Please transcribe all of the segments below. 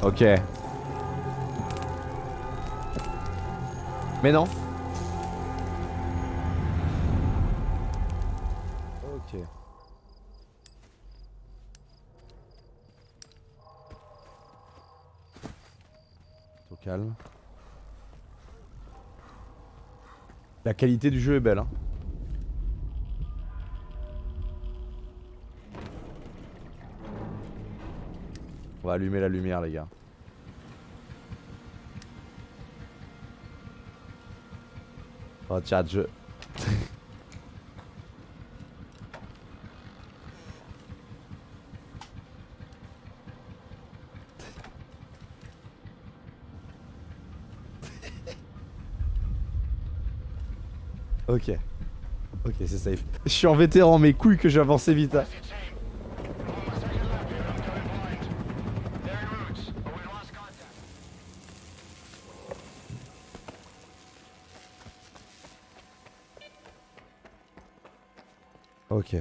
Ok. Mais non. Ok. Au calme. La qualité du jeu est belle, hein. On va allumer la lumière, les gars. Oh, chat, je... Ok. Ok, c'est safe. Je suis en vétéran, mes couilles que j'ai avancé vite. Hein. Ok.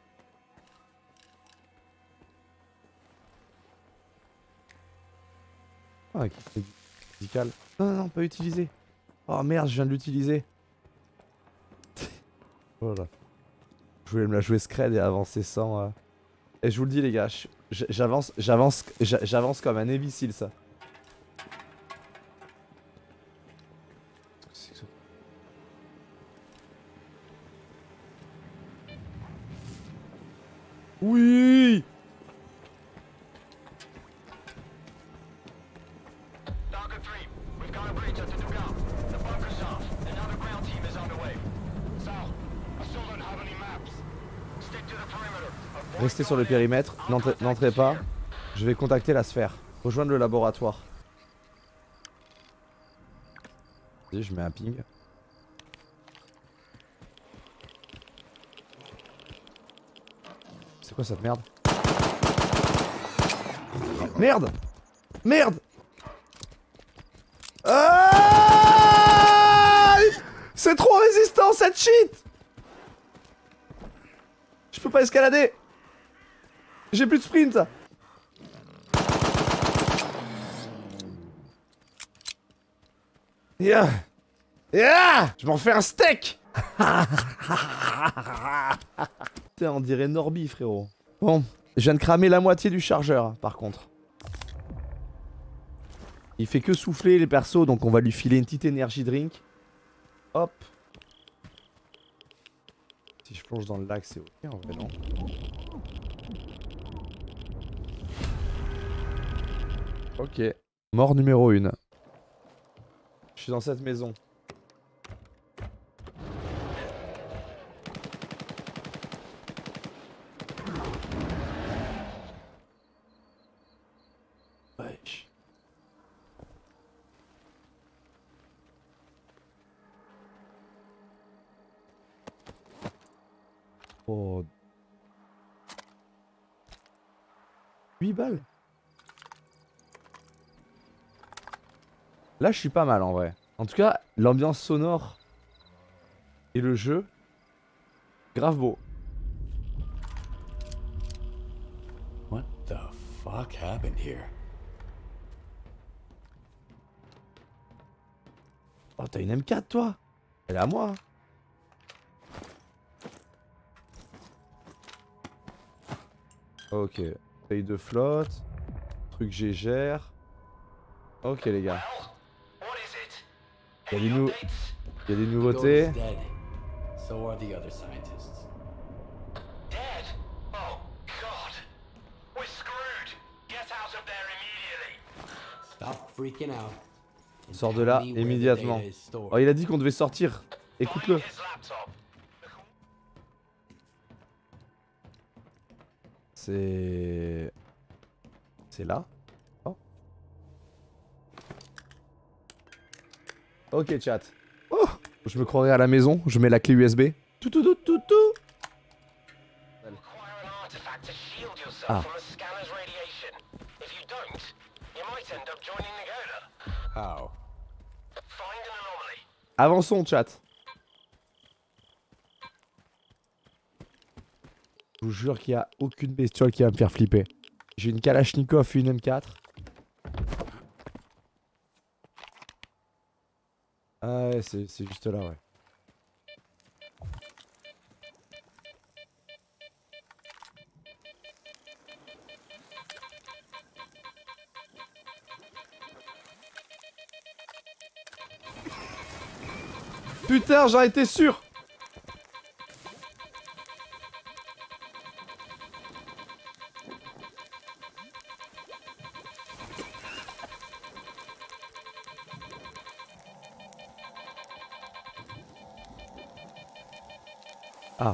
Ah, ok. Médical. Non, non, non, pas utilisé. Oh merde, je viens de l'utiliser. Voilà. Je voulais me la jouer scred et avancer sans... Et je vous le dis les gars, j'avance comme un Navy Seal ça. Oui. Restez sur le périmètre, n'entrez pas. Je vais contacter la sphère. Rejoindre le laboratoire. Vas-y, je mets un ping. C'est quoi cette merde? Merde! Merde! Ah, c'est trop résistant cette shit! Je peux pas escalader! J'ai plus de sprint! Yeah! Yeah! Je m'en fais un steak! Putain, on dirait Norby, frérot. Bon, je viens de cramer la moitié du chargeur, par contre. Il fait que souffler les persos, donc on va lui filer une petite énergie drink. Hop. Si je plonge dans le lac, c'est ok en vrai, non? Ok. Mort numéro 1. Je suis dans cette maison. Wesh. Oh. 8 balles. Là, je suis pas mal en vrai. En tout cas, l'ambiance sonore et le jeu, grave beau. What the fuck happened here? Oh, t'as une M4 toi? Elle est à moi. Ok. Taille de flotte. Truc Gégère. Ok les gars. Il y a des nouveautés. So are the other scientists. Dead? Oh, God. We're screwed. Get out of there immediately. Stop freaking out. Sors de là immédiatement. Oh, il a dit qu'on devait sortir. Écoute-le. His laptop. C'est là. Oh. Ok chat. Oh, je me croirais à la maison. Je mets la clé USB. Tout tout tout tout tout. Acquire an artifact to shield yourself Ah. from a scanner's radiation. If you don't, you might end up joining Nagola. How? Find an anomaly. Avançons chat. Je vous jure qu'il n'y a aucune bestiole qui va me faire flipper. J'ai une Kalachnikov et une M4. Ouais, c'est juste là, ouais. Putain, j'en étais sûr. Ah.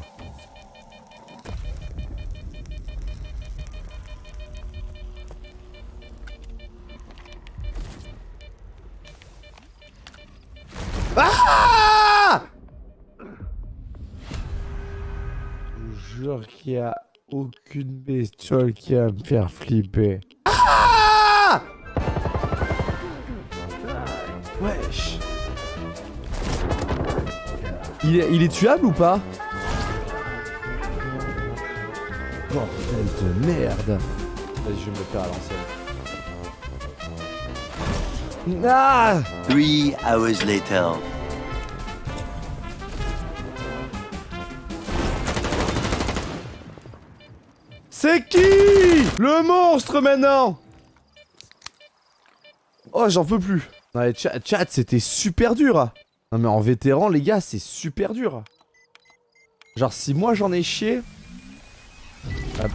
Ah! Je vous jure qu'il y a aucune bestiole qui va me faire flipper. Ah! Wesh. Il est tuable ou pas? Bordel de merde. Vas-y, je vais me le faire à l'ancienne. Ah! 3 hours later. C'est qui? Le monstre maintenant! Oh, j'en peux plus. Non, mais chat, c'était super dur. Non, mais en vétéran, les gars, c'est super dur. Genre, si moi j'en ai chié. Hop.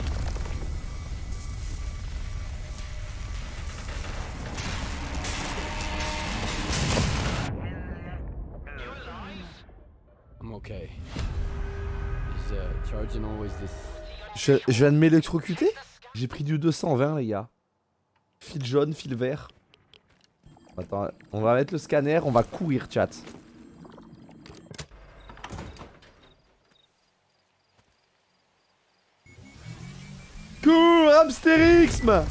I'm okay. Is charging always this? Je viens de m'électrocuter? J'ai pris du 220, les gars. Fil jaune, fil vert. Attends, on va mettre le scanner, on va courir, chat. Cours, hamstérixme!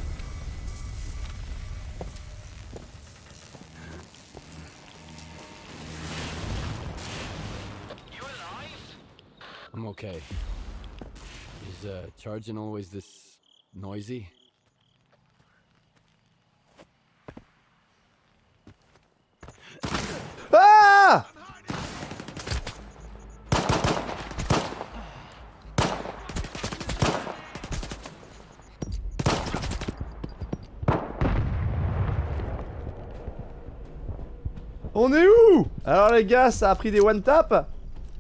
I'm okay. Is charging always this noisy? Ah! On est où? Alors les gars, ça a pris des one tap.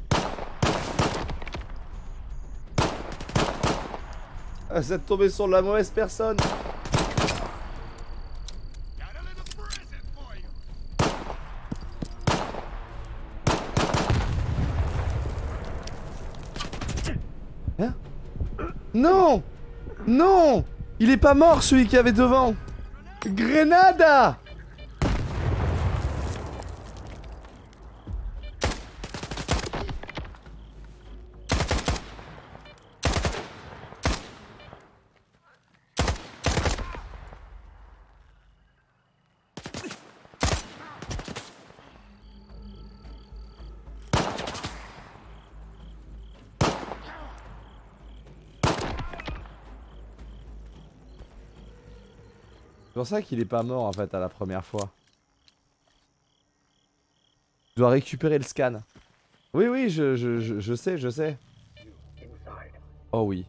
Vous êtes tombé sur la mauvaise personne. Hein? Non! Non! Il est pas mort celui qui avait devant! Grenada! C'est pour ça qu'il est pas mort en fait à la première fois. Je dois récupérer le scan. Oui, oui, je sais, je sais. Oh oui.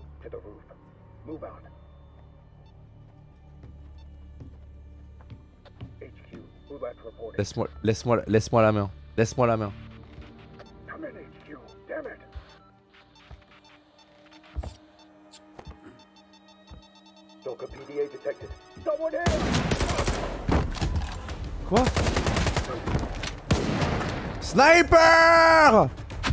Laisse-moi la main. Laisse-moi la main. Quoi? Sniper!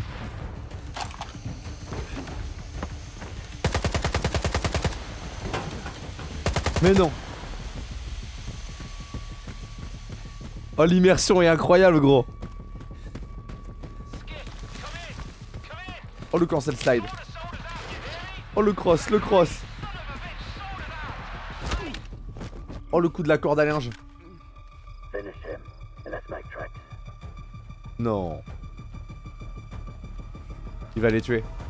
Mais non. Oh, l'immersion est incroyable, gros. Oh, le cancel slide. Oh, le cross, le cross. Oh, le coup de la corde à linge. Non. Il va les tuer.